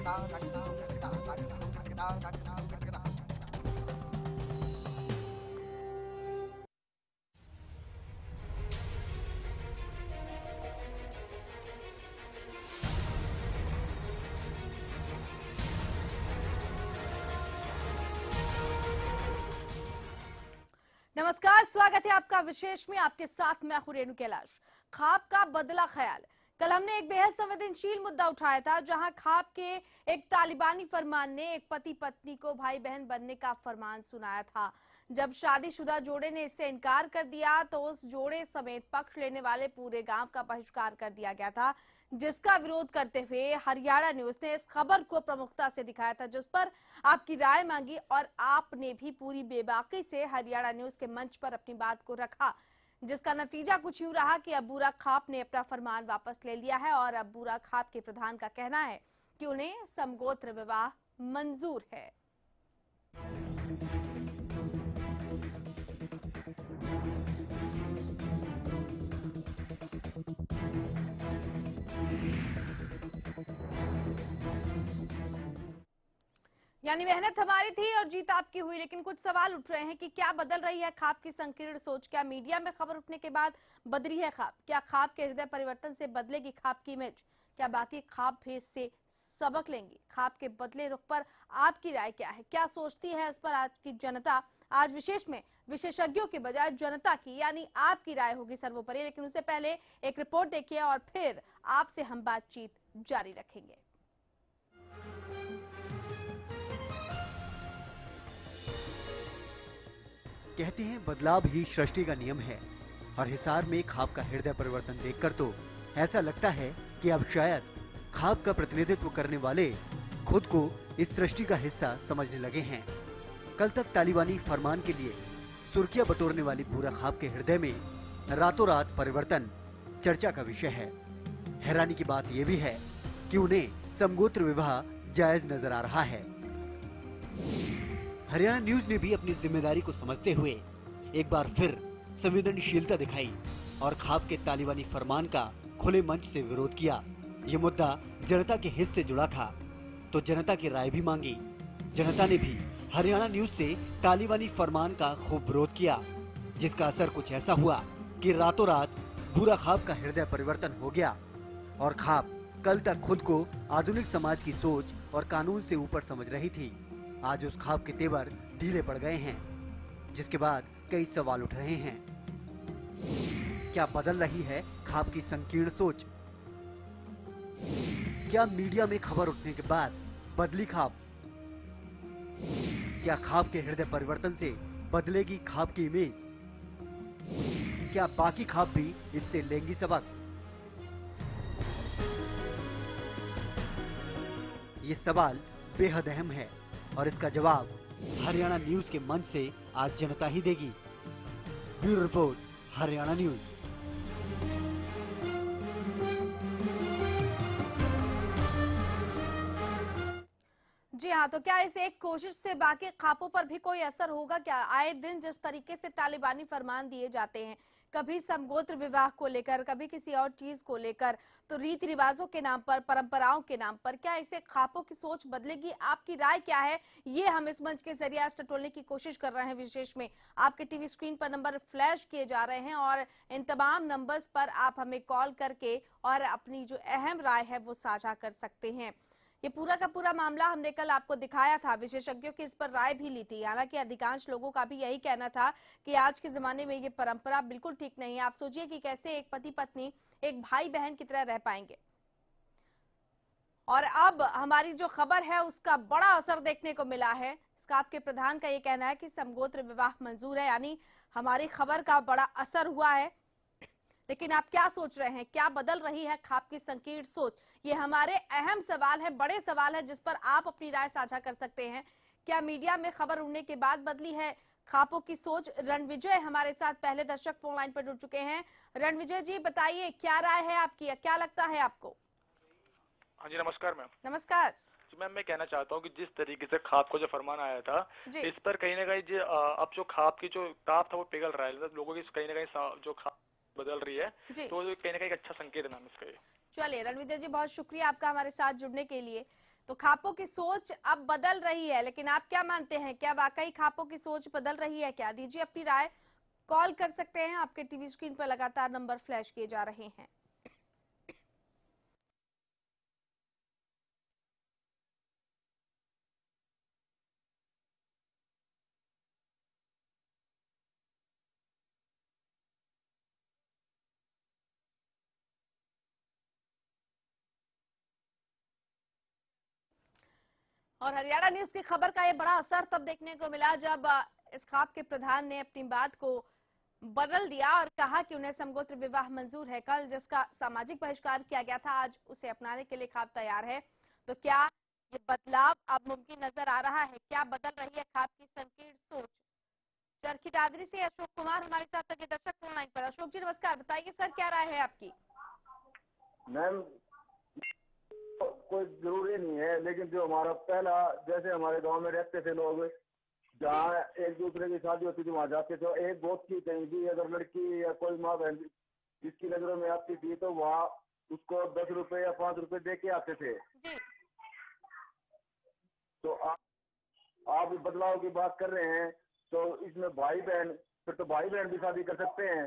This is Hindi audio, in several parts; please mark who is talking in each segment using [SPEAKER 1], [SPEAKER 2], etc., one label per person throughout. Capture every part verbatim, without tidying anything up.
[SPEAKER 1] नमस्कार, स्वागत है आपका विशेष में। आपके साथ मैं हूं रेणु कैलाश। ख्वाब का बदला ख्याल। कल हमने एक बेहद संवेदनशील मुद्दा उठाया था, जहां ख्वाब के एक तालिबानी फरमान ने एक पति पत्नी को भाई बहन बनने का फरमान सुनाया था। जब शादीशुदा जोड़े ने इससे इनकार कर दिया तो उस जोड़े समेत पक्ष लेने वाले पूरे गांव का बहिष्कार कर दिया गया था, जिसका विरोध करते हुए हरियाणा न्यूज ने इस खबर को प्रमुखता से दिखाया था, जिस पर आपकी राय मांगी और आपने भी पूरी बेबाकी से हरियाणा न्यूज के मंच पर अपनी बात को रखा, जिसका नतीजा कुछ यूं रहा कि अबूरा खाप ने अपना फरमान वापस ले लिया है और अबूरा खाप के प्रधान का कहना है कि उन्हें समगोत्र विवाह मंजूर है। यानी मेहनत हमारी थी और जीत आपकी हुई, लेकिन कुछ सवाल उठ रहे हैं कि क्या बदल रही है ख्वाब की संकीर्ण सोच? क्या मीडिया में खबर उठने के बाद बदली है ख्वाब? क्या ख्वाब के हृदय परिवर्तन से बदलेगी ख्वाब की इमेज? क्या बाकी ख्वाब भी इससे सबक लेंगी? ख्वाब के बदले रुख पर आपकी राय क्या है? क्या सोचती है इस पर आज की जनता? आज विशेष में विशेषज्ञों के बजाय जनता की यानी आपकी राय होगी सर्वोपरि। लेकिन उससे पहले एक रिपोर्ट देखिए और फिर आपसे हम बातचीत जारी रखेंगे।
[SPEAKER 2] कहते हैं बदलाव ही सृष्टि का नियम है, और हिसार में ख्वाब का हृदय परिवर्तन देखकर तो ऐसा लगता है कि अब शायद ख्वाब का प्रतिनिधित्व करने वाले खुद को इस सृष्टि का हिस्सा समझने लगे हैं। कल तक तालिबानी फरमान के लिए सुर्खियां बटोरने वाली पूरा ख्वाब के हृदय में रातों रात परिवर्तन चर्चा का विषय है। हैरानी की बात यह भी है कि उन्हें समगोत्र विवाह जायज नजर आ रहा है। हरियाणा न्यूज ने भी अपनी जिम्मेदारी को समझते हुए एक बार फिर संवेदनशीलता दिखाई और ख्वाब के तालिबानी फरमान का खुले मंच से विरोध किया। ये मुद्दा जनता के हित से जुड़ा था तो जनता की राय भी मांगी। जनता ने भी हरियाणा न्यूज से तालिबानी फरमान का खूब विरोध किया, जिसका असर कुछ ऐसा हुआ कि रातों रात बुरा ख्वाब का हृदय परिवर्तन हो गया और ख्वाब कल तक खुद को आधुनिक समाज की सोच और कानून से ऊपर समझ रही थी, आज उस ख्वाब के तेवर ढीले पड़ गए हैं, जिसके बाद कई सवाल उठ रहे हैं। क्या बदल रही है ख्वाब की संकीर्ण सोच? क्या मीडिया में खबर उठने के बाद बदली ख्वाब? क्या ख्वाब के हृदय परिवर्तन से बदलेगी ख्वाब की इमेज? क्या बाकी ख्वाब भी इससे लेंगी सबक? ये सवाल बेहद अहम है और इसका जवाब हरियाणा न्यूज के मंच से आज जनता ही देगी। Bureau report, Haryana news.
[SPEAKER 1] जी हाँ, तो क्या इस एक कोशिश से बाकी ख्वाबों पर भी कोई असर होगा क्या? आए दिन जिस तरीके से तालिबानी फरमान दिए जाते हैं, कभी समगोत्र विवाह को लेकर, कभी किसी और चीज को लेकर, तो रीति रिवाजों के नाम पर, परंपराओं के नाम पर, क्या इससे ख्वाबों की सोच बदलेगी? आपकी राय क्या है? ये हम इस मंच के जरिए आज टटोलने की कोशिश कर रहे हैं। विशेष में आपके टीवी स्क्रीन पर नंबर फ्लैश किए जा रहे हैं और इन तमाम नंबर्स पर आप हमें कॉल करके और अपनी जो अहम राय है वो साझा कर सकते हैं। ये पूरा का पूरा मामला हमने कल आपको दिखाया था, विशेषज्ञों की इस पर राय भी ली थी। हालांकि अधिकांश लोगों का भी यही कहना था कि आज के जमाने में ये परंपरा बिल्कुल ठीक नहीं है। आप सोचिए कि कैसे एक पति पत्नी एक भाई बहन की तरह रह पाएंगे। और अब हमारी जो खबर है उसका बड़ा असर देखने को मिला है। स्काप के प्रधान का ये कहना है कि समगोत्र विवाह मंजूर है, यानी हमारी खबर का बड़ा असर हुआ है। लेकिन आप क्या सोच रहे हैं? क्या बदल रही है ख्वाब की संकीर्ण सोच? ये हमारे अहम सवाल है, बड़े सवाल है, जिस पर आप अपनी राय साझा कर सकते हैं। क्या मीडिया में खबर उड़ने के बाद बदली है ख्वाबों की सोच? रणविजय हमारे साथ पहले दर्शक फोन लाइन पर जुड़ चुके हैं। रणविजय जी, बताइए क्या राय है आपकी, क्या लगता है आपको?
[SPEAKER 3] हाँ जी, नमस्कार मैम।
[SPEAKER 1] नमस्कार
[SPEAKER 3] मैम, मैं कहना चाहता हूँ कि जिस तरीके से ख्वाब को जो फरमान आया था, इस पर कहीं ना कहीं जो अब जो ख्वाब की जो ताप था वो पिघल रहा है, लोगों की कहीं ना कहीं जो ख्वाब बदल रही है, तो कहीं ना कहीं एक अच्छा संकेत है मैम इसका।
[SPEAKER 1] चलिए रणविजय जी, बहुत शुक्रिया आपका हमारे साथ जुड़ने के लिए। तो खापों की सोच अब बदल रही है, लेकिन आप क्या मानते हैं, क्या वाकई खापों की सोच बदल रही है? क्या दीजिए अपनी राय, कॉल कर सकते हैं। आपके टीवी स्क्रीन पर लगातार नंबर फ्लैश किए जा रहे हैं। और हरियाणा न्यूज की खबर का ये बड़ा असर तब देखने को मिला जब इस खाप के प्रधान ने अपनी बात को बदल दिया और कहा कि उन्हें समगोत्र विवाह मंजूर है। कल जिसका सामाजिक बहिष्कार किया गया था, आज उसे अपनाने के लिए खाप तैयार है। तो क्या ये बदलाव अब मुमकिन नजर आ रहा है? क्या बदल रही है खाप की संकीर्ण सोच? चरखी दादरी से अशोक कुमार हमारे साथ अगले दर्शक फोन लाइन पर। अशोक जी नमस्कार, बताइए सर क्या राय है आपकी?
[SPEAKER 4] मैम कोई जरूरी नहीं है, लेकिन जो हमारा पहला, जैसे हमारे गांव में रहते थे लोग, जहाँ एक दूसरे की शादी होती थी वहाँ जाते थे। एक गोद की कहीं भी अगर लड़की या कोई माँ बहन जिसकी नजरों में आती थी तो वहाँ उसको दस रुपए या पाँच रुपए दे के आते थे। तो आप आप बदलाव की बात कर रहे हैं, तो इसमें भाई बहन, फिर तो भाई बहन भी शादी कर सकते हैं।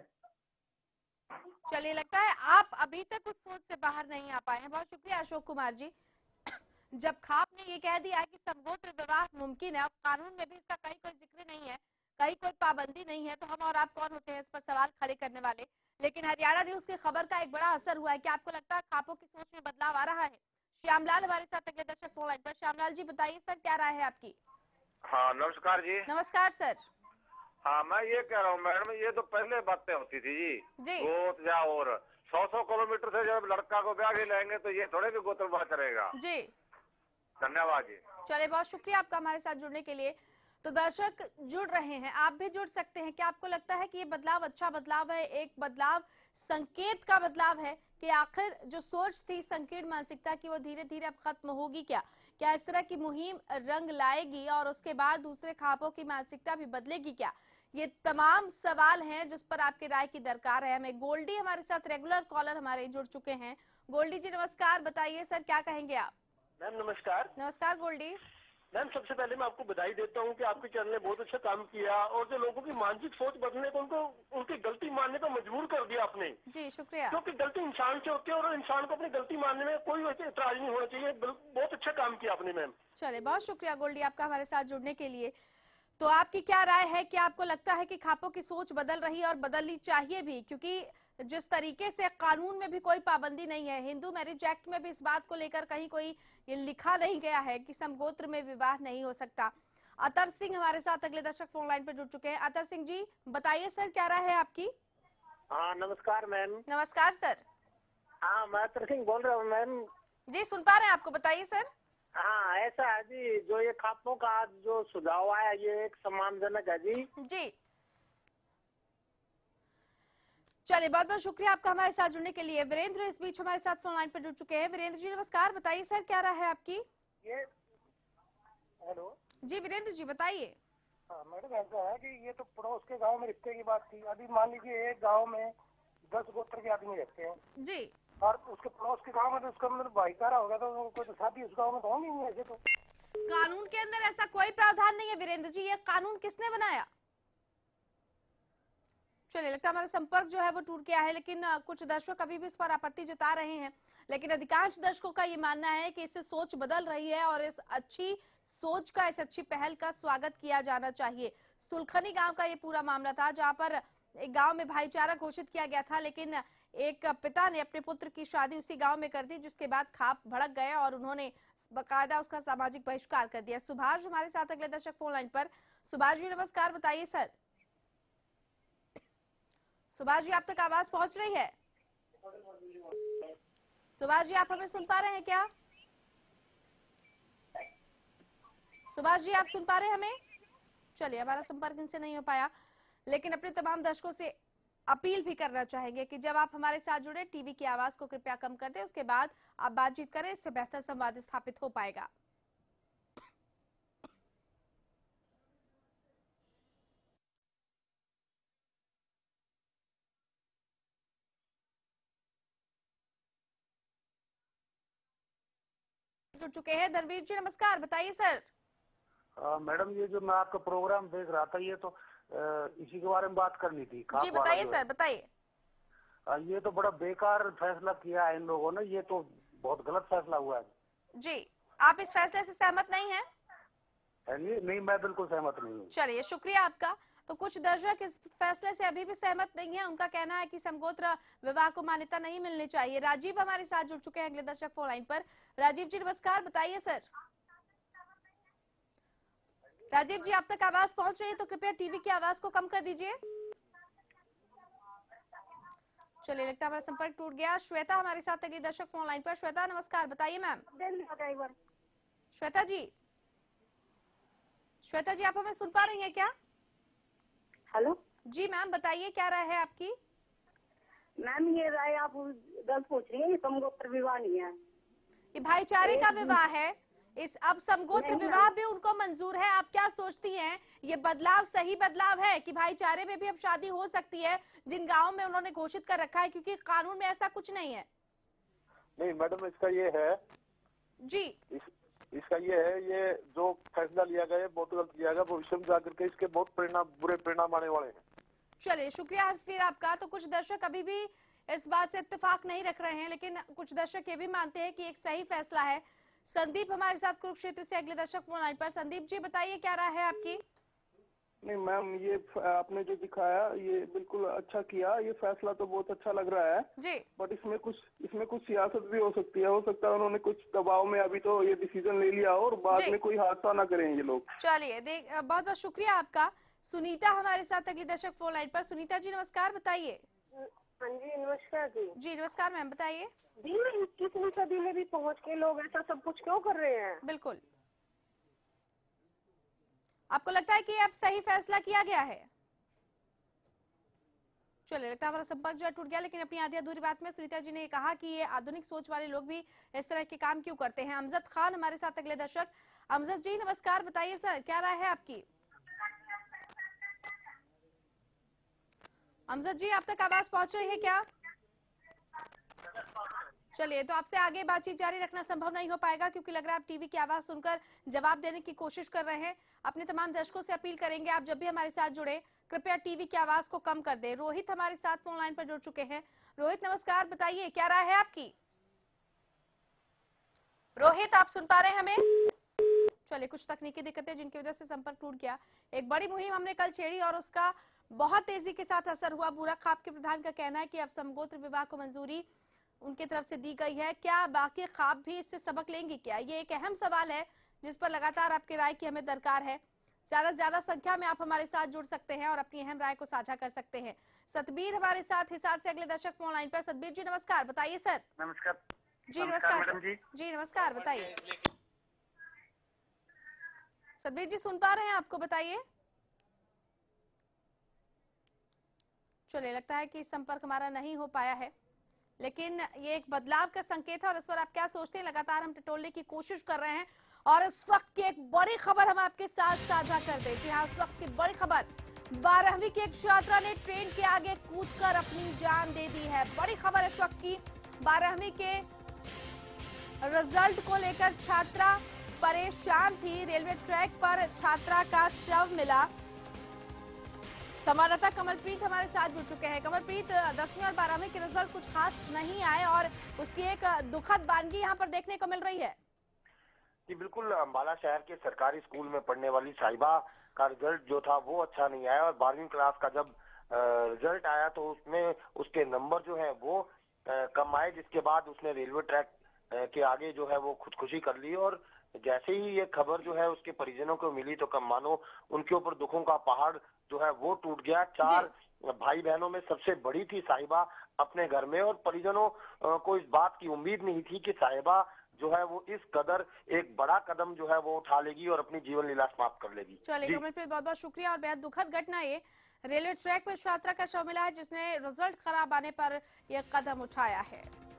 [SPEAKER 1] चलिए, लगता है आप अभी तक उस सोच से बाहर नहीं आ पाए हैं। बहुत शुक्रिया अशोक कुमार जी। जब खाप ने ये कह दिया कि समगोत्र विवाह मुमकिन है और कानून में भी इसका कहीं कोई जिक्र नहीं है, कहीं कोई पाबंदी नहीं है, तो हम और आप कौन होते हैं इस पर सवाल खड़े करने वाले। लेकिन हरियाणा न्यूज की खबर का एक बड़ा असर हुआ है। क्या आपको लगता है खापों की सोच में बदलाव आ रहा है? श्यामलाल हमारे साथ अगले दर्शक फोन लाइन पर। श्यामलाल जी बताइए सर क्या राय है आपकी?
[SPEAKER 5] हाँ नमस्कार जी।
[SPEAKER 1] नमस्कार सर।
[SPEAKER 5] हाँ मैं ये कह रहा हूँ मैडम, ये तो पहले बातें होती थी जी,
[SPEAKER 1] जी।
[SPEAKER 5] गोत या और सौ सौ किलोमीटर से जब लड़का को ब्याह के लाएंगे तो ये थोड़े भी गोत्रबाह करेगा
[SPEAKER 1] जी।
[SPEAKER 5] धन्यवाद जी।
[SPEAKER 1] चलिए, बहुत शुक्रिया आपका हमारे साथ जुड़ने के लिए। तो दर्शक जुड़ रहे हैं, आप भी जुड़ सकते हैं। क्या आपको लगता है कि ये बदलाव अच्छा बदलाव है, एक बदलाव संकेत का बदलाव है कि आखिर जो सोच थी संकीर्ण मानसिकता की वो धीरे धीरे अब खत्म होगी? क्या क्या इस तरह की मुहिम रंग लाएगी और उसके बाद दूसरे खापों की मानसिकता भी बदलेगी? क्या ये तमाम सवाल हैं जिस पर आपकी राय की दरकार है। हमें गोल्डी हमारे साथ रेगुलर कॉलर हमारे जुड़ चुके हैं। गोल्डी जी नमस्कार, बताइए सर क्या कहेंगे आप?
[SPEAKER 6] मैम नमस्कार।
[SPEAKER 1] नमस्कार गोल्डी।
[SPEAKER 6] मैम सबसे पहले मैं आपको बधाई देता हूँ कि आपके चैनल ने बहुत अच्छा काम किया और जो लोगों की मानसिक सोच बदलने को, उनको उनकी गलती मानने को मजबूर कर दिया आपने।
[SPEAKER 1] जी शुक्रिया।
[SPEAKER 6] क्योंकि गलती इंसान से होती है और इंसान को अपनी गलती मानने में कोई वैसे इतराज नहीं होना चाहिए। बहुत अच्छा काम किया आपने मैम।
[SPEAKER 1] चले, बहुत शुक्रिया गोल्डी आपका हमारे साथ जुड़ने के लिए। तो आपकी क्या राय है, क्या आपको लगता है कि खापों की सोच बदल रही है और बदलनी चाहिए भी? क्योंकि जिस तरीके से कानून में भी कोई पाबंदी नहीं है, हिंदू मैरिज एक्ट में भी इस बात को लेकर कहीं कोई ये लिखा नहीं गया है कि समगोत्र में विवाह नहीं हो सकता। अतर सिंह हमारे साथ अगले दर्शक फोन लाइन पर जुड़ चुके हैं। अतर सिंह जी बताइए सर क्या राय है आपकी?
[SPEAKER 7] हाँ नमस्कार मैम।
[SPEAKER 1] नमस्कार सर।
[SPEAKER 7] हाँ मैं अतर सिंह बोल रहा हूँ मैम।
[SPEAKER 1] जी सुन पा रहे हैं आपको, बताइए सर।
[SPEAKER 7] हाँ ऐसा है जी, जो ये खापों का जो सुझाव आया ये एक सम्मानजनक है जी।
[SPEAKER 1] जी चलिए, बहुत बहुत शुक्रिया आपका हमारे साथ जुड़ने के लिए। वीरेंद्र इस बीच हमारे साथ फोन लाइन पर जुड़ चुके हैं। वीरेंद्र जी नमस्कार, बताइए सर क्या राय है आपकी?
[SPEAKER 8] ये हेलो
[SPEAKER 1] जी वीरेंद्र जी बताइए।
[SPEAKER 8] हाँ मैडम ऐसा है कि ये तो पड़ोस के गांव में रिश्ते की बात थी। अभी मान लीजिए एक गांव में दस गोत्र के आदमी रहते हैं
[SPEAKER 1] जी,
[SPEAKER 8] और उसके पड़ोस के गांव में तो उसका मतलब भाईचारा होगा, तो कोई तो शादी उस गांव में तो होंगी नहीं। ऐसे तो
[SPEAKER 1] कानून के अंदर ऐसा कोई प्रावधान नहीं है वीरेंद्र जी, ये कानून किसने बनाया? चलिए, लगता है हमारा संपर्क जो है वो टूट गया है, लेकिन कुछ दर्शक अभी भी इस पर आपत्ति जता रहे हैं। लेकिन अधिकांश दर्शकों का ये मानना है कि इससे सोच बदल रही है और इस अच्छी सोच का, इस अच्छी पहल का स्वागत किया जाना चाहिए। सुलखनी गांव का ये पूरा मामला था जहां पर एक गांव में भाईचारा घोषित किया गया था, लेकिन एक पिता ने अपने पुत्र की शादी उसी गांव में कर दी, जिसके बाद खाप भड़क गए और उन्होंने बकायदा उसका सामाजिक बहिष्कार कर दिया। सुभाष हमारे साथ अगले दर्शक फोन लाइन पर। सुभाष जी नमस्कार, बताइए सर। सुभाष जी आप तक आवाज पहुंच रही है? सुभाष जी आप हमें सुन पा रहे हैं क्या? सुभाष जी आप सुन पा रहे हैं हमें? चलिए, हमारा संपर्क इनसे नहीं हो पाया, लेकिन अपने तमाम दर्शकों से अपील भी करना चाहेंगे कि जब आप हमारे साथ जुड़े टीवी की आवाज को कृपया कम कर दें, उसके बाद आप बातचीत करें, इससे बेहतर संवाद स्थापित हो पाएगा। जुड़ चुके हैं। धनवीर जी नमस्कार, बताइए सर।
[SPEAKER 8] मैडम ये जो मैं आपका प्रोग्राम देख रहा था, ये तो आ, इसी के बारे में बात करनी थी।
[SPEAKER 1] जी बताइए सर, बताइए।
[SPEAKER 8] ये तो बड़ा बेकार फैसला किया है इन लोगों ने, ये तो बहुत गलत फैसला हुआ है।
[SPEAKER 1] जी, आप इस फैसले से सहमत नहीं हैं?
[SPEAKER 8] नहीं, नहीं मैं बिल्कुल सहमत नहीं हूँ।
[SPEAKER 1] चलिए शुक्रिया आपका। तो कुछ दर्शक इस फैसले से अभी भी सहमत नहीं है। उनका कहना है कि समगोत्र विवाह को मान्यता नहीं मिलनी चाहिए। राजीव हमारे साथ जुड़ चुके हैं अगले दर्शक फोन लाइन पर। राजीव जी नमस्कार, बताइए सर। राजीव जी आप तक आवाज पहुंच रही है तो कृपया टीवी की आवाज को कम कर दीजिए। चलिए लगता है हमारा संपर्क टूट गया। श्वेता हमारे साथ अगली दर्शक फोन लाइन पर। श्वेता नमस्कार, बताइए मैम। श्वेता जी, श्वेता जी आप हमें सुन पा रही हैं क्या?
[SPEAKER 9] हेलो
[SPEAKER 1] जी मैम, बताइए क्या राय है आपकी?
[SPEAKER 9] मैम ये राय आप गलत पूछ रही है, ये समगोत्र विवाह नहीं है,
[SPEAKER 1] ये भाईचारे का विवाह है। इस अब समगोत्र विवाह भी उनको मंजूर है। आप क्या सोचती हैं, ये बदलाव सही बदलाव है कि भाईचारे में भी अब शादी हो सकती है जिन गाँव में उन्होंने घोषित कर रखा है, क्योंकि कानून में ऐसा कुछ नहीं है?
[SPEAKER 5] नहीं मैडम, इसका ये है
[SPEAKER 1] जी
[SPEAKER 5] इस, इसका ये है, ये जो फैसला लिया गया है बहुत गलत लिया गया। भविष्य में जाकर के इसके बहुत परिणाम, बुरे परिणाम आने वाले हैं।
[SPEAKER 1] चलिए शुक्रिया हसफीर आपका। तो कुछ दर्शक अभी भी इस बात से इत्तेफाक नहीं रख रहे हैं, लेकिन कुछ दर्शक ये भी मानते हैं कि एक सही फैसला है। संदीप हमारे साथ कुरुक्षेत्र से अगले दर्शक फोन लाइन पर। संदीप जी बताइए क्या राय है आपकी?
[SPEAKER 10] नहीं मैम, ये आपने जो दिखाया ये बिल्कुल अच्छा किया, ये फैसला तो बहुत अच्छा लग रहा है
[SPEAKER 1] जी।
[SPEAKER 10] बट इसमें कुछ इसमें कुछ सियासत भी हो सकती है। हो सकता है उन्होंने कुछ दबाव में अभी तो ये डिसीजन ले लिया और बाद में कोई हादसा ना करें ये लोग।
[SPEAKER 1] चलिए देख, बहुत बहुत शुक्रिया आपका। सुनीता हमारे साथ अगली दर्शक फोन लाइन पर। सुनीता जी नमस्कार, बताइए।
[SPEAKER 11] हाँ जी नमस्कार जी।
[SPEAKER 1] जी नमस्कार मैम, बताइए।
[SPEAKER 11] जी इक्कीसवीं सदी में भी पहुंच के लोग ऐसा सब कुछ क्यों कर रहे हैं?
[SPEAKER 1] बिल्कुल, आपको लगता है कि अब सही फैसला किया गया है? चलिए लगता है हमारा संपर्क जो है टूट गया, लेकिन अपनी आधी अधूरी बात में सुनीता जी ने कहा कि ये आधुनिक सोच वाले लोग भी इस तरह के काम क्यों करते हैं। अमजद खान हमारे साथ अगले दर्शक। अमजद जी नमस्कार, बताइए सर क्या राय है आपकी? अमजद जी आप तक आवाज पहुंच रही है क्या? चलिए तो आपसे आगे बातचीत जारी रखना संभव नहीं हो पाएगा, क्योंकि लग रहा है आप टीवी की आवाज सुनकर जवाब देने की कोशिश कर रहे हैं। अपने तमाम दर्शकों से अपील करेंगे, आप जब भी हमारे साथ जुड़े कृपया टीवी की आवाज को कम कर दें। रोहित हमारे साथ फोन लाइन पर जुड़ चुके हैं। रोहित नमस्कार, बताइए क्या राय है आपकी? रोहित आप सुन पा रहे हैं हमें? चलिए कुछ तकनीकी दिक्कतें जिनकी वजह से संपर्क टूट गया। एक बड़ी मुहिम हमने कल छेड़ी और उसका बहुत तेजी के साथ असर हुआ। बुरा खाप के प्रधान का कहना है कि अब समगोत्र विवाह को मंजूरी उनकी तरफ से दी गई है। क्या बाकी खाप भी इससे सबक लेंगे क्या? ये एक अहम सवाल है जिस पर लगातार आपकी राय की हमें दरकार है। ज्यादा से ज्यादा संख्या में आप हमारे साथ जुड़ सकते हैं और अपनी अहम राय को साझा कर सकते हैं। सतबीर हमारे साथ हिसार से अगले दर्शक फोन लाइन पर। सतबीर जी नमस्कार, बताइए सर।
[SPEAKER 12] नमस्कार
[SPEAKER 1] जी नमस्कार जी, जी नमस्कार, बताइए। सतबीर जी सुन पा रहे हैं आपको, बताइए। चलिए लगता है कि संपर्क हमारा नहीं हो पाया है, लेकिन ये एक बदलाव का संकेत है और इस पर आप क्या सोचते हैं लगातार हम टटोलने की कोशिश कर रहे हैं। और इस वक्त की एक बड़ी खबर हम आपके साथ साझा कर दें। जी हाँ, इस वक्त की बड़ी खबर, बारहवीं की एक छात्रा ने ट्रेन के आगे कूदकर अपनी जान दे दी है। बड़ी खबर इस वक्त की, बारहवीं के रिजल्ट को लेकर छात्रा परेशान थी। रेलवे ट्रैक पर छात्रा का शव मिला। संवाददाता कमलप्रीत हमारे साथ जुड़ चुके हैं। कमलप्रीत, दसवीं और बारहवीं के रिजल्ट कुछ खास नहीं आए और उसकी एक दुखद वानगी यहाँ पर देखने को मिल रही है।
[SPEAKER 13] जी बिल्कुल, अम्बाला शहर के सरकारी स्कूल में पढ़ने वाली साहिबा का रिजल्ट जो था वो अच्छा नहीं आया और बारहवीं क्लास का जब रिजल्ट आया तो उसमें उसके नंबर जो है वो कम आए, जिसके बाद उसने रेलवे ट्रैक के आगे जो है वो खुदकुशी कर ली। और जैसे ही ये खबर जो है उसके परिजनों को मिली तो कम मानो उनके ऊपर दुखों का पहाड़ जो है वो टूट गया। चार भाई बहनों में सबसे बड़ी थी साहिबा अपने घर में और परिजनों को इस बात की उम्मीद नहीं थी कि साहिबा जो है वो इस कदर एक बड़ा कदम जो है वो उठा लेगी और अपनी जीवन लीला समाप्त कर लेगी।
[SPEAKER 1] चलिए कमलप्रीत, बहुत बहुत शुक्रिया। और बेहद दुखद घटना ये, रेलवे ट्रैक पर छात्रा का शव मिला है जिसने रिजल्ट खराब आने पर यह कदम उठाया है।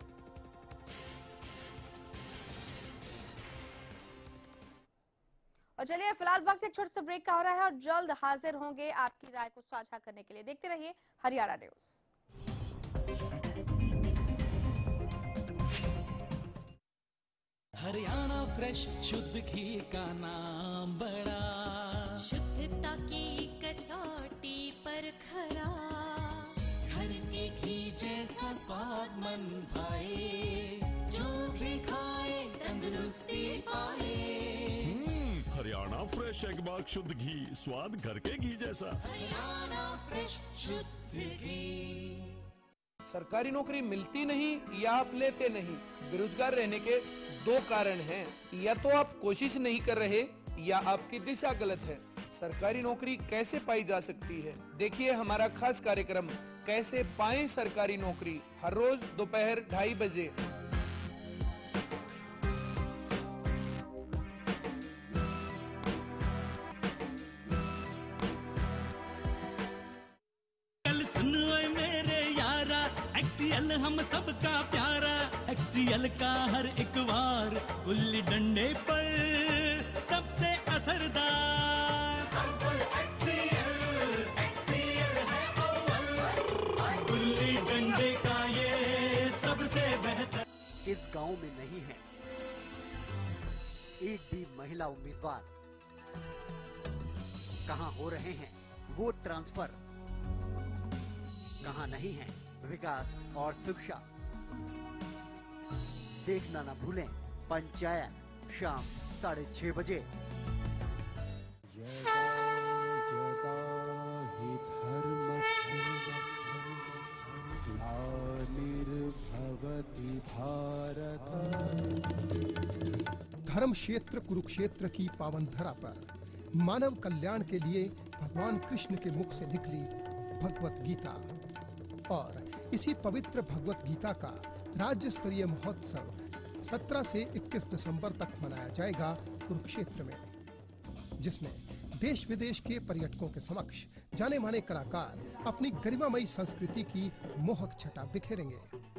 [SPEAKER 1] और चलिए फिलहाल वक्त एक छोटे से ब्रेक का हो रहा है और जल्द हाजिर होंगे आपकी राय को साझा करने के लिए। देखते रहिए हरियाणा न्यूज।
[SPEAKER 14] हरियाणा
[SPEAKER 12] फ्रेश शुद्ध घी का नाम बड़ा,
[SPEAKER 14] शुद्धता की कसौटी पर खरा,
[SPEAKER 12] घर के घी जैसा स्वाद मन भाए, जो भी खाए तंदुरुस्ती पाए।
[SPEAKER 15] हरियाणा फ्रेश एगबाग शुद्ध घी, स्वाद घर के घी जैसा।
[SPEAKER 12] हरियाणा फ्रेश शुद्ध घी।
[SPEAKER 16] सरकारी नौकरी मिलती नहीं या आप लेते नहीं, बेरोजगार रहने के दो कारण हैं। या तो आप कोशिश नहीं कर रहे या आपकी दिशा गलत है। सरकारी नौकरी कैसे पाई जा सकती है, देखिए हमारा खास कार्यक्रम कैसे पाएं सरकारी नौकरी, हर रोज दोपहर ढाई बजे।
[SPEAKER 12] एक्सीएल हम सबका प्यारा, एक्सीएल का हर एक वार गुल्ली डंडे पर सबसे असरदार। एक्सीएल, एक्सीएल है अव्वल, गुल्ली डंडे का ये सबसे बेहतर।
[SPEAKER 2] इस गांव में नहीं है एक भी महिला उम्मीदवार। कहां हो रहे हैं वोट ट्रांसफर, कहां नहीं है विकास और शिक्षा। देखना न भूलें पंचायत शाम साढ़े छह बजे।
[SPEAKER 17] यदा यदा हि धर्मस्य ग्लानिर्भवति भारत।
[SPEAKER 18] धर्म क्षेत्र कुरुक्षेत्र की पावन धरा पर मानव कल्याण के लिए भगवान कृष्ण के मुख से निकली भगवत गीता, और इसी पवित्र भगवत गीता का राज्य स्तरीय महोत्सव सत्रह से इक्कीस दिसंबर तक मनाया जाएगा कुरुक्षेत्र में, जिसमें देश विदेश के पर्यटकों के समक्ष जाने माने कलाकार अपनी गरिमामयी संस्कृति की मोहक छटा बिखेरेंगे।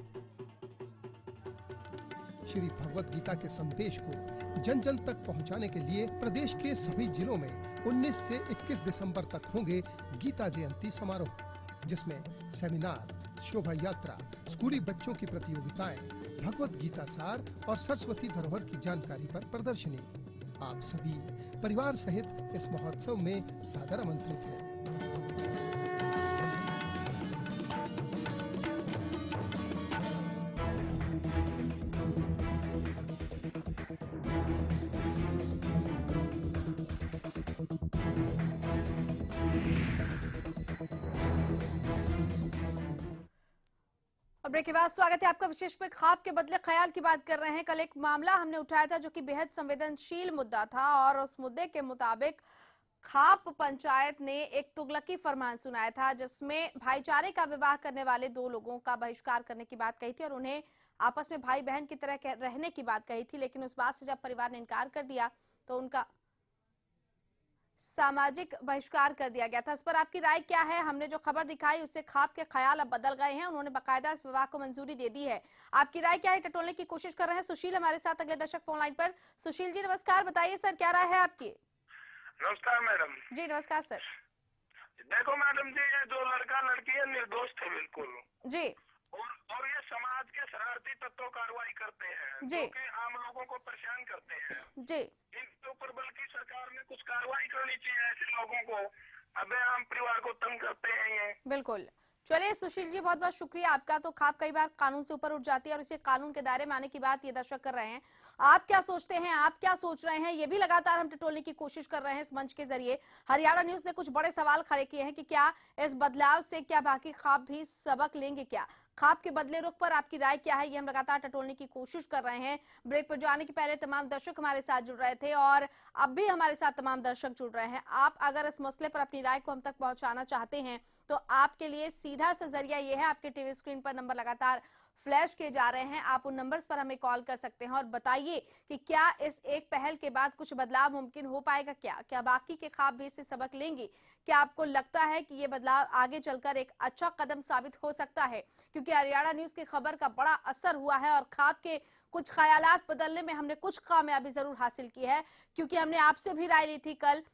[SPEAKER 18] श्री भगवत गीता के संदेश को जन जन तक पहुंचाने के लिए प्रदेश के सभी जिलों में उन्नीस से इक्कीस दिसंबर तक होंगे गीता जयंती समारोह, जिसमें सेमिनार, शोभा यात्रा, स्कूली बच्चों की प्रतियोगिताएं, भगवत गीता सार और सरस्वती धरोहर की जानकारी पर प्रदर्शनी। आप सभी परिवार सहित इस महोत्सव में सादर आमंत्रित हैं।
[SPEAKER 1] ब्रेक के बाद स्वागत है आपका विशेष पे। ख्वाब के बदले ख्याल की बात कर रहे हैं। कल एक मामला हमने उठाया था जो कि बेहद संवेदनशील मुद्दा था, और उस मुद्दे के मुताबिक खाप पंचायत ने एक तुगलकी फरमान सुनाया था, जिसमें भाईचारे का विवाह करने वाले दो लोगों का बहिष्कार करने की बात कही थी और उन्हें आपस में भाई बहन की तरह रहने की बात कही थी। लेकिन उस बात से जब परिवार ने इनकार कर दिया तो उनका सामाजिक बहिष्कार कर दिया गया था। इस पर आपकी राय क्या है? हमने जो खबर दिखाई उससे खाप के ख्याल अब बदल गए हैं, उन्होंने बाकायदा इस विवाह को मंजूरी दे दी है। आपकी राय क्या है, टटोलने की कोशिश कर रहे हैं सुशील हमारे साथ अगले दर्शक फोन लाइन पर। सुशील जी नमस्कार, बताइए सर क्या राय है आपकी?
[SPEAKER 19] नमस्कार मैडम
[SPEAKER 1] जी। नमस्कार सर।
[SPEAKER 19] देखो मैडम जी, ये जो लड़का लड़की है निर्दोष थे बिल्कुल
[SPEAKER 1] जी,
[SPEAKER 19] और और ये समाज के शरारती तत्व कार्रवाई करते हैं
[SPEAKER 1] जी,
[SPEAKER 19] जो कि आम लोगों को परेशान करते हैं
[SPEAKER 1] जी।
[SPEAKER 19] इनके ऊपर बल्कि सरकार ने कुछ कार्रवाई करनी चाहिए ऐसे लोगों को, अबे आम परिवार को तंग करते हैं ये।
[SPEAKER 1] बिल्कुल। चलिए सुशील जी बहुत बहुत शुक्रिया आपका। तो खाप कई बार कानून से ऊपर उठ जाती है और इसे कानून के दायरे में आने की बात ये दर्शक कर रहे हैं। आप क्या सोचते हैं, आप क्या सोच रहे हैं, ये भी लगातार हम टटोलने की कोशिश कर रहे हैं इस मंच के जरिए। हरियाणा न्यूज ने कुछ बड़े सवाल खड़े किए हैं कि क्या इस बदलाव से क्या बाकी खाप भी सबक लेंगे, क्या खाप के बदले रुख पर आपकी राय क्या है, ये हम लगातार टटोलने की कोशिश कर रहे हैं। ब्रेक पर जाने के पहले तमाम दर्शक हमारे साथ जुड़ रहे थे और अब भी हमारे साथ तमाम दर्शक जुड़ रहे हैं। आप अगर इस मसले पर अपनी राय को हम तक पहुंचाना चाहते हैं तो आपके लिए सीधा सा जरिया ये है, आपके टीवी स्क्रीन पर नंबर लगातार फ्लैश किए जा रहे हैं, आप उन नंबर्स पर हमें कॉल कर सकते हैं और बताइए कि क्या इस एक पहल के बाद कुछ बदलाव मुमकिन हो पाएगा, क्या क्या बाकी के ख्वाब भी इससे सबक लेंगे, क्या आपको लगता है कि ये बदलाव आगे चलकर एक अच्छा कदम साबित हो सकता है। क्योंकि हरियाणा न्यूज की खबर का बड़ा असर हुआ है और ख्वाब के कुछ ख्यालात बदलने में हमने कुछ कामयाबी जरूर हासिल की है। क्योंकि हमने आपसे भी राय ली थी कल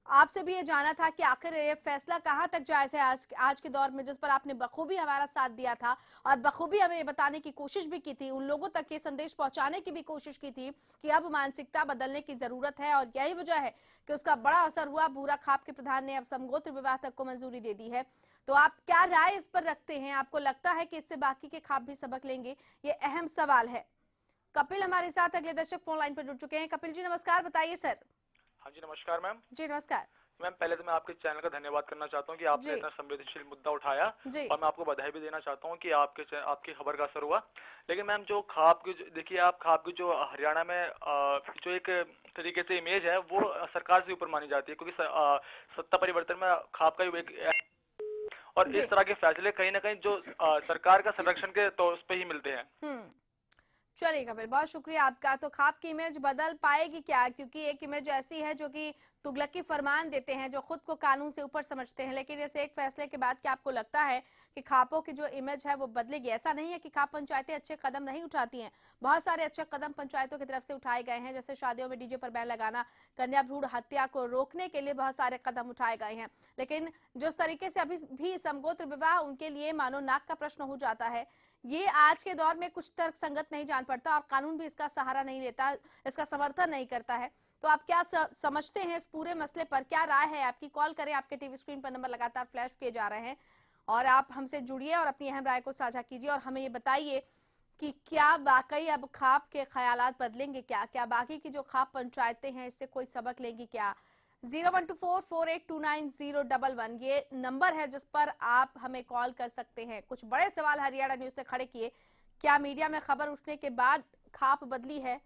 [SPEAKER 1] आपसे भी ये जाना था कि आखिर ये फैसला कहाँ तक जायज है आज आज के दौर में, जिस पर आपने बखूबी हमारा साथ दिया था और बखूबी हमें ये बताने की कोशिश भी की थी, उन लोगों तक ये संदेश पहुंचाने की भी कोशिश की थी कि अब मानसिकता बदलने की जरूरत है और यही वजह है कि उसका बड़ा असर हुआ। बूरा खाप के प्रधान ने अब समगोत्र विवाह तक को मंजूरी दे दी है। तो आप क्या राय इस पर रखते हैं? आपको लगता है कि इससे बाकी के खाप भी सबक लेंगे? ये अहम सवाल है। कपिल हमारे साथ अगले दर्शक फोन लाइन पर जुड़ चुके हैं। कपिल जी नमस्कार, बताइए सर।
[SPEAKER 3] हाँ जी नमस्कार मैम।
[SPEAKER 1] जी नमस्कार
[SPEAKER 3] मैम, पहले तो मैं आपके चैनल का धन्यवाद करना चाहता हूँ कि आपने इतना संवेदनशील मुद्दा उठाया और मैं आपको बधाई भी देना चाहता हूँ कि आपके आपकी खबर का असर हुआ। लेकिन मैम जो खाप की देखिए आप खाप की जो हरियाणा में आ, जो एक तरीके से इमेज है वो सरकार से ऊपर मानी जाती है, क्योंकि आ, सत्ता परिवर्तन में खाप का एक और इस तरह के फैसले कहीं ना कहीं जो आ, सरकार का संरक्षण के तो उस पे ही मिलते हैं।
[SPEAKER 1] चलिए कपिल, बहुत शुक्रिया आपका। तो खाप की इमेज बदल पाएगी क्या? क्योंकि एक इमेज ऐसी है जो कि तुगलकी फरमान देते हैं, जो खुद को कानून से ऊपर समझते हैं, लेकिन इस एक फैसले के बाद क्या आपको लगता है कि खापों की जो इमेज है वो बदलेगी? ऐसा नहीं है कि खाप पंचायतें अच्छे कदम नहीं उठाती हैं, बहुत सारे अच्छे कदम पंचायतों की तरफ से उठाए गए हैं, जैसे शादियों में डीजे पर बैन लगाना, कन्या भ्रूण हत्या को रोकने के लिए बहुत सारे कदम उठाए गए हैं। लेकिन जिस तरीके से अभी भी समगोत्र विवाह उनके लिए मानो नाक का प्रश्न हो जाता है, ये आज के दौर में कुछ तर्क संगत नहीं जान पड़ता और कानून भी इसका सहारा नहीं लेता, इसका समर्थन नहीं करता है। तो आप क्या समझते हैं इस पूरे मसले पर? क्या राय है आपकी? कॉल करें, आपके टीवी स्क्रीन पर नंबर लगातार फ्लैश किए जा रहे हैं और आप हमसे जुड़िए और अपनी अहम राय को साझा कीजिए और हमें ये बताइए कि क्या वाकई अब खाप के ख्यालात बदलेंगे क्या? क्या बाकी की जो खाप पंचायतें हैं इससे कोई सबक लेंगी क्या? Zero one two four four eight two nine zero double one ये नंबर है जिस पर आप हमें कॉल कर सकते हैं। कुछ बड़े सवाल हरियाणा न्यूज से खड़े किए। क्या मीडिया में खबर उठने के बाद खाप बदली है?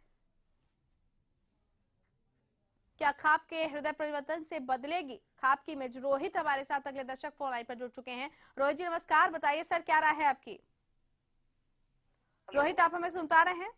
[SPEAKER 1] क्या खाप के हृदय परिवर्तन से बदलेगी खाप की इमेज? रोहित हमारे साथ अगले दर्शक फोन लाइन पर जुड़ चुके हैं। रोहित जी नमस्कार, बताइए सर क्या राय है आपकी? रोहित आप हमें सुन पा रहे हैं?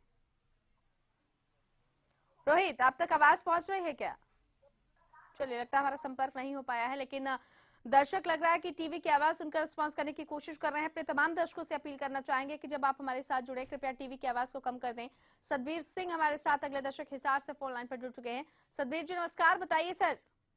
[SPEAKER 1] रोहित आप तक आवाज पहुंच रही है क्या? चलिए लगता है हमारा संपर्क नहीं हो पाया है, लेकिन दर्शक लग रहा है कि टीवी की आवाज सुनकर रिस्पॉन्स करने की कोशिश कर रहे हैं। अपने तमाम दर्शकों से अपील करना चाहेंगे कि जब आप हमारे साथ जुड़े कृपया टीवी की आवाज को कम कर दें। सतबीर सिंह हमारे साथ अगले दर्शक हिसार से फोन लाइन पर जुड़ चुके हैं। सतबीर जी नमस्कार, बताइए सर।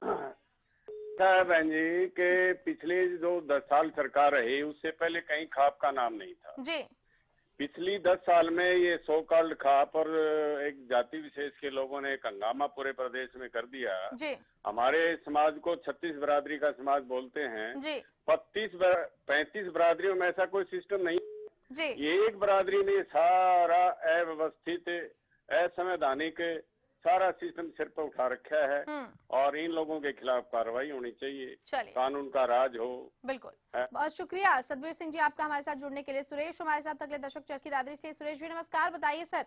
[SPEAKER 20] बहन जी के पिछले जो दस साल सरकार रही उससे पहले कहीं खाप का नाम नहीं था
[SPEAKER 1] जी।
[SPEAKER 20] पिछली दस साल में ये सो कॉल्ड खाप और एक जाति विशेष के लोगों ने एक हंगामा पूरे प्रदेश में कर दिया
[SPEAKER 1] जी।
[SPEAKER 20] हमारे समाज को छत्तीस बरादरी का समाज बोलते हैं
[SPEAKER 1] जी।
[SPEAKER 20] पच्चीस पैंतीस बरादरियों में ऐसा कोई सिस्टम नहीं
[SPEAKER 1] जी।
[SPEAKER 20] ये एक बरादरी ने सारा अव्यवस्थित असंवैधानिक सारा सिस्टम सिर पर उठा रखा है और इन लोगों के खिलाफ कार्रवाई होनी चाहिए, कानून का राज हो।
[SPEAKER 1] बिल्कुल, बहुत शुक्रिया सतबीर सिंह जी आपका हमारे साथ जुड़ने के लिए। सुरेश हमारे साथ अगले दर्शक चरखी दादरी से। सुरेश जी नमस्कार, बताइए सर।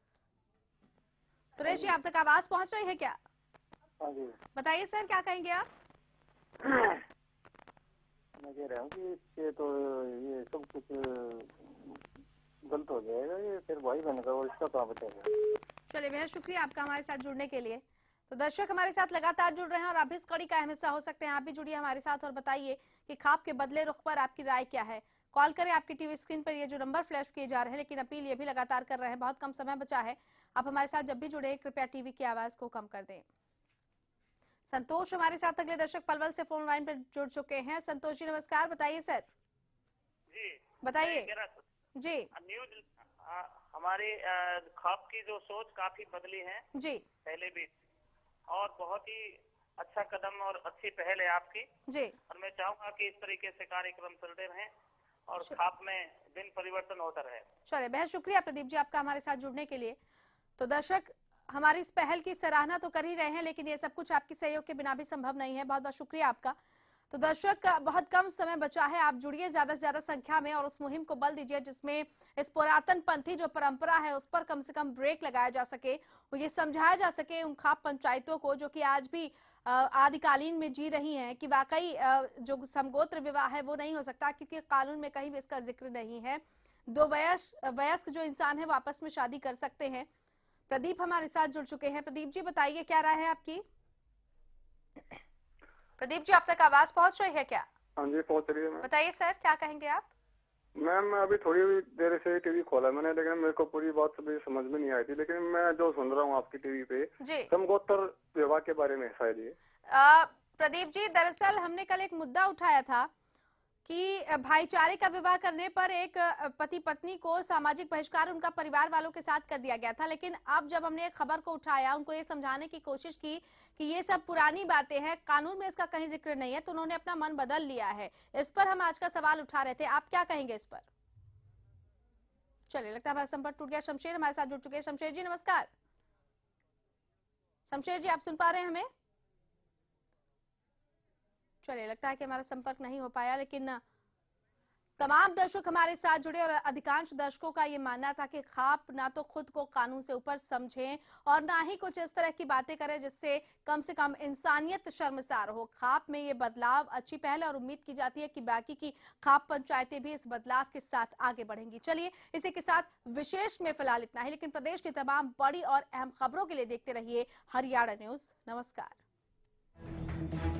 [SPEAKER 1] सुरेश जी आप तक आवाज पहुंच रही है क्या? बताइए सर क्या कहेंगे आप?
[SPEAKER 21] मैं कह रहा हूँ कि ये तो ये सब कुछ गलत हो जाएगा, ये फिर भाई बहन का और इसका कहाँ बचेगा।
[SPEAKER 1] चलिए बेहद शुक्रिया आपका हमारे साथ जुड़ने के लिए। तो दर्शक हमारे साथ लगातार जुड़ रहे हैं और आप इस कड़ी का अहम हिस्सा हो सकते हैं। आप भी जुड़िए हमारे साथ और बताइए कि खाप के बदले रुख पर आपकी राय क्या है। कॉल करें, आपकी टीवी स्क्रीन पर ये जो नंबर फ्लैश किए जा रहे हैं, लेकिन अपील ये भी लगातार कर रहे हैं, बहुत कम समय बचा है। आप हमारे साथ जब भी जुड़े कृपया टीवी की आवाज को कम कर दें। संतोष हमारे साथ अगले दर्शक पलवल से फोन लाइन पर जुड़ चुके हैं। संतोष जी नमस्कार, बताइए सर।
[SPEAKER 22] जी
[SPEAKER 1] बताइए जी।
[SPEAKER 22] न्यूज हमारी खाप की जो सोच काफी बदली है
[SPEAKER 1] जी
[SPEAKER 22] पहले भी, और बहुत ही अच्छा कदम और अच्छी पहल है आपकी
[SPEAKER 1] जी।
[SPEAKER 22] और मैं चाहूंगा कि इस तरीके से कार्यक्रम चलते रहें और खाप में दिन परिवर्तन होता रहे।
[SPEAKER 1] चलिए बेहद शुक्रिया प्रदीप जी आपका हमारे साथ जुड़ने के लिए। तो दर्शक हमारी इस पहल की सराहना तो कर ही रहे हैं, लेकिन ये सब कुछ आपके सहयोग के बिना भी संभव नहीं है। बहुत बहुत शुक्रिया आपका। तो दर्शक बहुत कम समय बचा है, आप जुड़िए ज्यादा से ज्यादा संख्या में और उस मुहिम को बल दीजिए जिसमें इस पुरातन पंथी जो परंपरा है उस पर कम से कम ब्रेक लगाया जा सके, वो ये समझाया जा सके उन खाप पंचायतों को जो कि आज भी आदिकालीन में जी रही हैं कि वाकई जो समगोत्र विवाह है वो नहीं हो सकता, क्योंकि कानून में कहीं भी इसका जिक्र नहीं है। दो वयस्क वयस्क जो इंसान है वो आपस में शादी कर सकते हैं। प्रदीप हमारे साथ जुड़ चुके हैं। प्रदीप जी बताइए क्या राय है आपकी? प्रदीप जी आप तक आवाज पहुंच रही है क्या?
[SPEAKER 10] हाँ जी पहुंच रही है।
[SPEAKER 1] बताइए सर क्या कहेंगे आप?
[SPEAKER 10] मैम अभी थोड़ी देर से टीवी खोला मैंने, लेकिन मेरे को पूरी बात भी समझ में नहीं आई थी, लेकिन मैं जो सुन रहा हूँ आपकी टीवी पे समगोत्र विवाह के बारे में शायद ये
[SPEAKER 1] प्रदीप जी, दरअसल हमने कल एक मुद्दा उठाया था कि भाईचारे का विवाह करने पर एक पति पत्नी को सामाजिक बहिष्कार उनका परिवार वालों के साथ कर दिया गया था, लेकिन अब जब हमने एक खबर को उठाया, उनको ये समझाने की कोशिश की कि ये सब पुरानी बातें हैं, कानून में इसका कहीं जिक्र नहीं है, तो उन्होंने अपना मन बदल लिया है। इस पर हम आज का सवाल उठा रहे थे, आप क्या कहेंगे इस पर? चलिए, लगता है हमारा संपर्क टूट गया। शमशेर हमारे साथ जुड़ चुके हैं। शमशेर जी नमस्कार। शमशेर जी, आप सुन पा रहे हैं हमें? चलिए, लगता है कि हमारा संपर्क नहीं हो पाया, लेकिन तमाम दर्शक हमारे साथ जुड़े और अधिकांश दर्शकों का ये मानना था कि खाप ना तो खुद को कानून से ऊपर समझें और ना ही कुछ इस तरह की बातें करें जिससे कम से कम इंसानियत शर्मसार हो। खाप में ये बदलाव अच्छी पहल है और उम्मीद की जाती है कि बाकी की खाप पंचायतें भी इस बदलाव के साथ आगे बढ़ेंगी। चलिए, इसी के साथ विशेष में फिलहाल इतना ही, लेकिन प्रदेश की तमाम बड़ी और अहम खबरों के लिए देखते रहिए हरियाणा न्यूज। नमस्कार।